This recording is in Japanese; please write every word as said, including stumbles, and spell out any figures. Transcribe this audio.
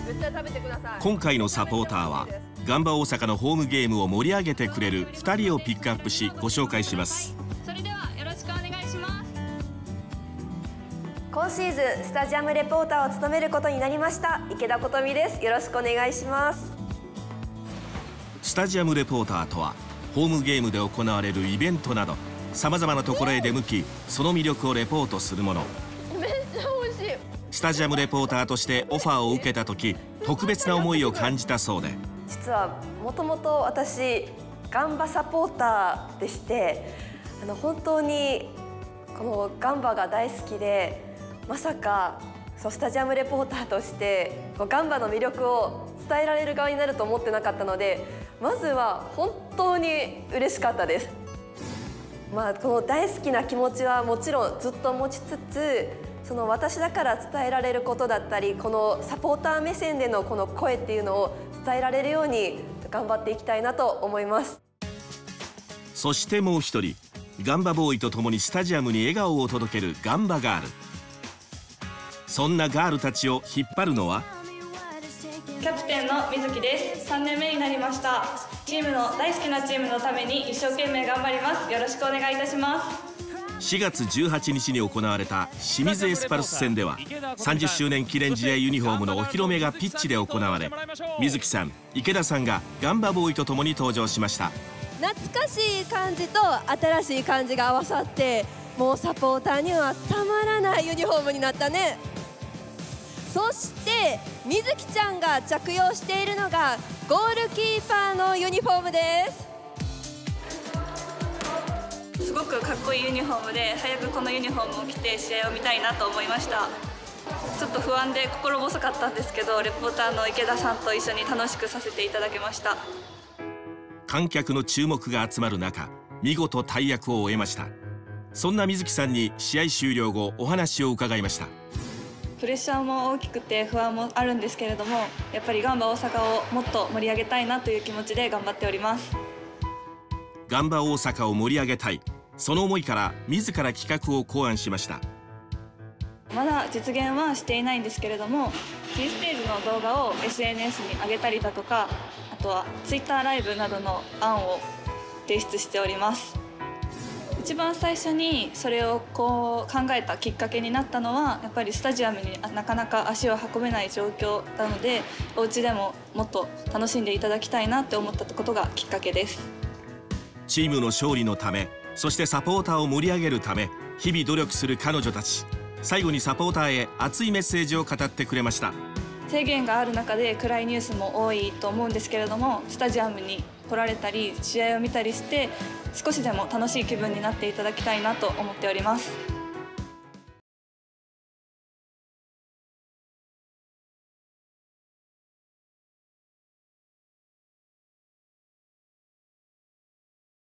今回のサポーターはガンバ大阪のホームゲームを盛り上げてくれるふたりをピックアップしご紹介します。 それではよろしくお願いします。 今シーズンスタジアムレポーターを務めることになりました池田琴美です。よろしくお願いします。 スタジアムレポーターとはホームゲームで行われるイベントなどさまざまなところへ出向きその魅力をレポートするもの。 めっちゃ美味しい。 スタジアムレポーターとしてオファーを受けた時特別な思いを感じたそうで、 実はもともと私ガンバサポーターでして、あの本当にこのガンバが大好きで、まさかそうスタジアムレポーターとしてこうガンバの魅力を伝えられる側になると思ってなかったので、まずは本当に嬉しかったです。まあ、この大好きな気持ちはもちろんずっと持ちつつ、その私だから伝えられることだったり、このサポーター目線でのこの声っていうのを伝えられるように頑張っていきたいなと思います。 そしてもう一人、ガンバボーイとともにスタジアムに笑顔を届けるガンバガール。そんなガールたちを引っ張るのはキャプテンの水木です。さんねんめになりました。チームの大好きなチームのために一生懸命頑張ります。よろしくお願いいたします。 しがつじゅうはちにちに行われた清水エスパルス戦ではさんじゅっしゅうねん記念試合ユニフォームのお披露目がピッチで行われ、水木さん、池田さんがガンバボーイとともに登場しました。 懐かしい感じと新しい感じが合わさって、もうサポーターにはたまらないユニフォームになったね。そして水木ちゃんが着用しているのがゴールキーパーのユニフォームです。 すごくかっこいいユニフォームで、早くこのユニフォームを着て試合を見たいなと思いました。ちょっと不安で心細かったんですけど、レポーターの池田さんと一緒に楽しくさせていただきました。 観客の注目が集まる中、見事大役を終えました。そんな水木さんに試合終了後お話を伺いました。 プレッシャーも大きくて不安もあるんですけれども、やっぱりガンバ大阪をもっと盛り上げたいなという気持ちで頑張っております。 ガンバ大阪を盛り上げたい、その思いから自ら企画を考案しました。 まだ実現はしていないんですけれども、Tステージの動画を エスエヌエス に上げたりだとか、あとは ツイッター ライブなどの案を提出しております。一番最初にそれをこう考えたきっかけになったのは、やっぱりスタジアムになかなか足を運べない状況なので、お家でももっと楽しんでいただきたいなって思ったことがきっかけです。 チームの勝利のため、そしてサポーターを盛り上げるため日々努力する彼女たち。最後にサポーターへ熱いメッセージを語ってくれました。 制限がある中で暗いニュースも多いと思うんですけれども、スタジアムに来られたり試合を見たりして少しでも楽しい気分になっていただきたいなと思っております。